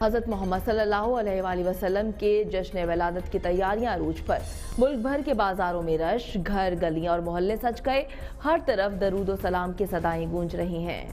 حضرت محمد صلی اللہ علیہ وآلہ وسلم کے جشن ولادت کی تیاریاں عروج پر۔ ملک بھر کے بازاروں میں رش، گھر گلیاں اور محلے سج گئے، ہر طرف درود و سلام کی صدائیں گونج رہی ہیں۔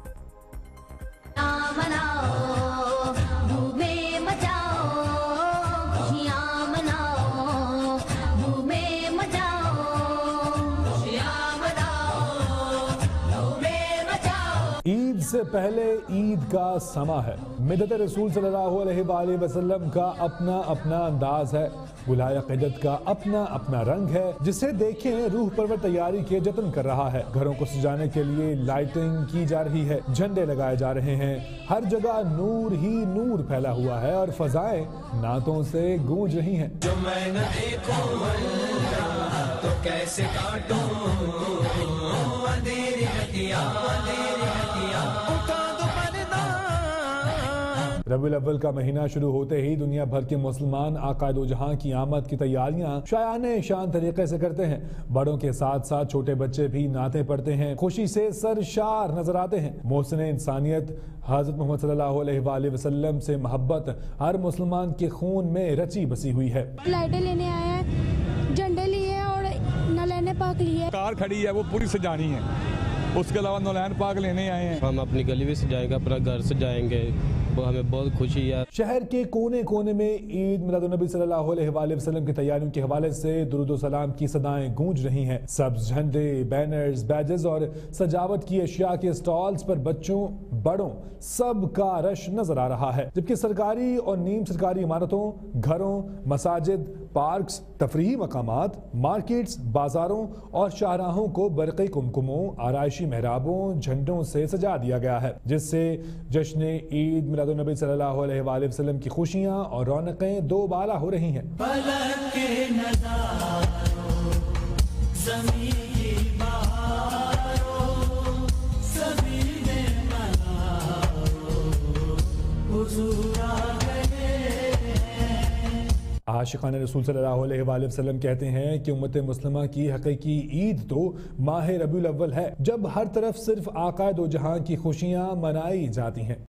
عید سے پہلے عید کا سما ہے۔ مدت رسول صلی اللہ علیہ وآلہ وسلم کا اپنا اپنا انداز ہے، گلہائے عقیدت کا اپنا اپنا رنگ ہے، جسے دیکھیں روح پرور تیاری کے جتن کر رہا ہے۔ گھروں کو سجانے کے لیے لائٹنگ کی جا رہی ہے، جھنڈے لگائے جا رہے ہیں، ہر جگہ نور ہی نور پھیلا ہوا ہے اور فضائیں نعتوں سے گونج رہی ہیں۔ جو میں نہ دیکھوں تو کیسے کاٹوں، اندھیری رتیاں ربیع الاول کا مہینہ شروع ہوتے ہی دنیا بھر کے مسلمان آقا دو جہاں کی آمد کی تیاریاں شایان شان طریقے سے کرتے ہیں۔ بڑوں کے ساتھ ساتھ چھوٹے بچے بھی نعتیں پڑھتے ہیں، خوشی سے سرشار نظر آتے ہیں۔ محسن انسانیت حضرت محمد صلی اللہ علیہ وآلہ وسلم سے محبت ہر مسلمان کے خون میں رچی بسی ہوئی ہے۔ لائٹیں لینے آئے ہیں، جھنڈے لیے اور نالین پاک لیے۔ کار کھڑی ہے وہ پوری سجانی ہے، اس کے علاوہ نالین پاک لینے آئے ہیں۔ ہم اپنی گلی بھی سجائیں گے، اپنا گھر سجائیں گے، وہ ہمیں بہت خوشی ہے۔ شہر کے کونے کونے میں عید میلاد النبی صلی اللہ علیہ وآلہ وسلم کی تیاریوں کے حوالے سے درود و سلام کی صدائیں گونج رہی ہیں۔ سبز جھنڈے، بینرز، بیجز اور سجاوٹ کی اشیاء کے سٹالز پر بچوں بڑوں سب کا رش نظر آ رہا ہے، جبکہ سرکاری اور نیم سرکاری عمارتوں، گھروں، مساجد، پارکس، تفریحی مقامات، مارکیٹس، بازاروں اور شاہراہوں کو برقی کمکموں، آرائشی محرابوں، جھنڈوں سے سجا دیا گیا ہے، جس سے جشن عید میلاد النبی صلی اللہ علیہ وآلہ وسلم کی خوشیاں اور رونقیں دو بالا ہو رہی ہیں۔ فلک کے نظاروں، زمین کی بہاروں، سبھی میں مناروں، حضور آ گئے ہیں۔ عاشقان رسول صلی اللہ علیہ وآلہ وسلم کہتے ہیں کہ امت مسلمہ کی حقیقی عید تو ماہ ربیع الاول ہے، جب ہر طرف صرف آقا دو جہاں کی خوشیاں منائی جاتی ہیں۔